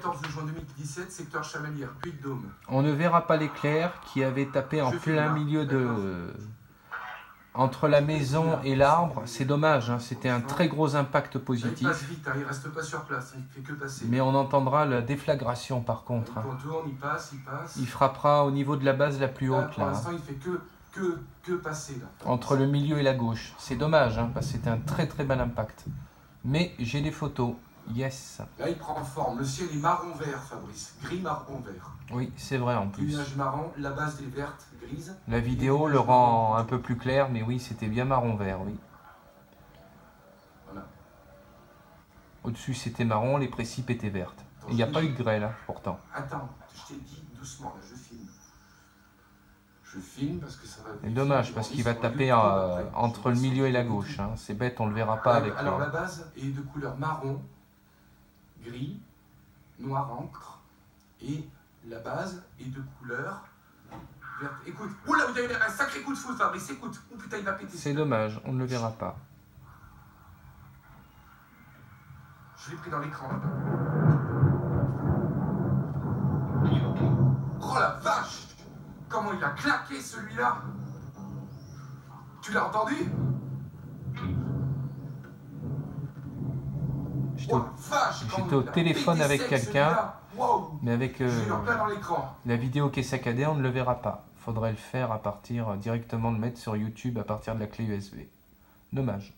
14 juin 2017, secteur Chamalières, Puy-de-Dôme. On ne verra pas l'éclair qui avait tapé en plein milieu de... entre la maison et l'arbre. C'est dommage, hein, c'était un très gros impact Là, il positif. passe vite, hein, il reste pas sur place, il fait que passer. Mais on entendra la déflagration par contre. Il contourne, il passe. Il frappera au niveau de la base la plus Là, haute. pour Là, l'instant, il fait que passer. Là. entre le milieu et la gauche. C'est dommage, hein, parce que c'était un très très bel impact. Mais j'ai des photos. Yes. Là, il prend forme. Le ciel est marron-vert, Fabrice. Gris, marron-vert. Oui, c'est vrai en plus. Nuage marron, la base est verte, grise. La vidéo le rend un peu plus clair, mais oui, c'était bien marron-vert, oui. Voilà. Au-dessus, c'était marron, les précipes étaient vertes. Il n'y a pas eu de grêle, hein, pourtant. Attends, je t'ai dit doucement, là, je filme. Je filme parce que ça va... C'est dommage, parce qu'il va taper entre le milieu et la gauche. Hein. C'est bête, on ne le verra pas avec... Alors, la base est de couleur marron, gris, noir encre, et la base est de couleur verte. Écoute, oula, il y a eu un sacré coup de foudre, Fabrice, écoute. Oh putain, il va péter. C'est dommage, on ne le verra pas. Je l'ai pris dans l'écran. Oh la vache! Comment il a claqué celui-là! Tu l'as entendu? J'étais au téléphone avec quelqu'un, mais avec la vidéo qui est saccadée, on ne le verra pas. Il faudrait le faire à partir directement, le mettre sur YouTube à partir de la clé USB. Dommage.